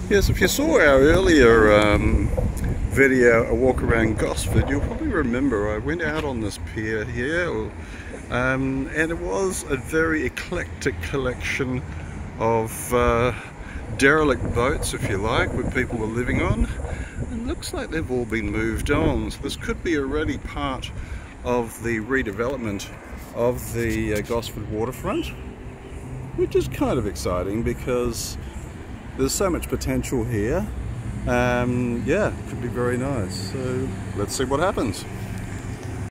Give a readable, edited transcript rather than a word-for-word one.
Yes, if you saw our earlier video, A Walk Around Gosford, you'll probably remember I went out on this pier here, and it was a very eclectic collection of derelict boats, if you like, where people were living on. It looks like they've all been moved on, so this could be already part of the redevelopment of the Gosford Waterfront, which is kind of exciting because there's so much potential here. Yeah, it could be very nice. So let's see what happens.